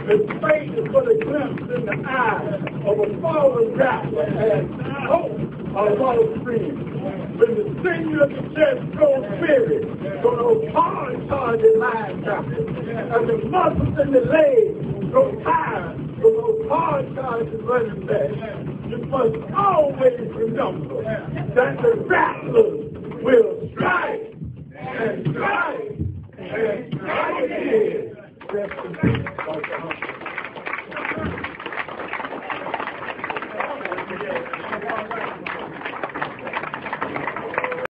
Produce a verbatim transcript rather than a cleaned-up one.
is waiting for the glimpse in the eye of a fallen rapper and hope of lost friends. When the singer of the chest goes spirit from those hard charging line trappers, and the muscles in the legs go tired from those hard charging running backs, you must always remember that the rattlers will strike and strike and strike again.